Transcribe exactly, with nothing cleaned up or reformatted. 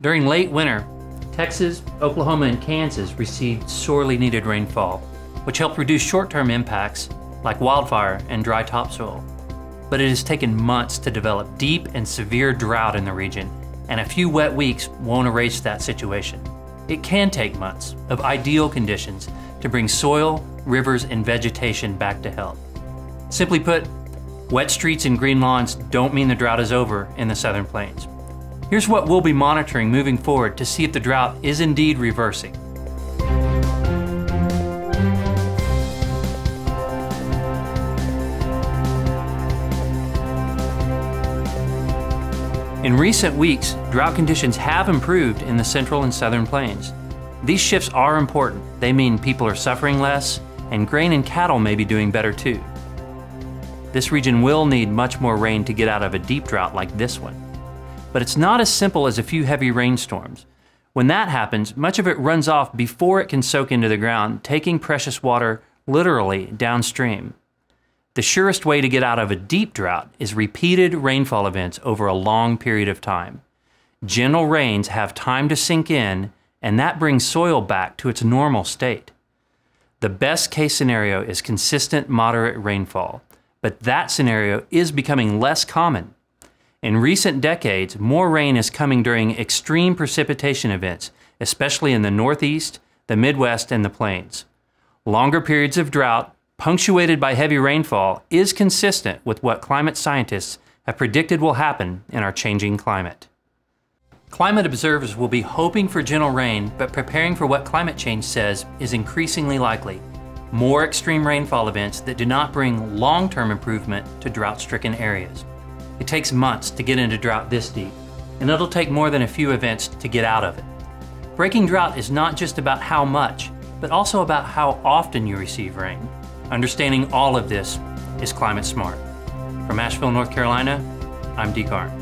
During late winter, Texas, Oklahoma, and Kansas received sorely needed rainfall, which helped reduce short-term impacts like wildfire and dry topsoil. But it has taken months to develop deep and severe drought in the region, and a few wet weeks won't erase that situation. It can take months of ideal conditions to bring soil, rivers, and vegetation back to health. Simply put, wet streets and green lawns don't mean the drought is over in the Southern Plains. Here's what we'll be monitoring moving forward to see if the drought is indeed reversing. In recent weeks, drought conditions have improved in the Central and Southern Plains. These shifts are important. They mean people are suffering less, and grain and cattle may be doing better too. This region will need much more rain to get out of a deep drought like this one. But it's not as simple as a few heavy rainstorms. When that happens, much of it runs off before it can soak into the ground, taking precious water literally downstream. The surest way to get out of a deep drought is repeated rainfall events over a long period of time. Gentle rains have time to sink in, and that brings soil back to its normal state. The best case scenario is consistent moderate rainfall, but that scenario is becoming less common. In recent decades, more rain is coming during extreme precipitation events, especially in the Northeast, the Midwest, and the Plains. Longer periods of drought, punctuated by heavy rainfall, is consistent with what climate scientists have predicted will happen in our changing climate. Climate observers will be hoping for gentle rain, but preparing for what climate change says is increasingly likely: more extreme rainfall events that do not bring long-term improvement to drought-stricken areas. It takes months to get into drought this deep, and it'll take more than a few events to get out of it. Breaking drought is not just about how much, but also about how often you receive rain. Understanding all of this is Climate Smart. From Asheville, North Carolina, I'm Dee Carn.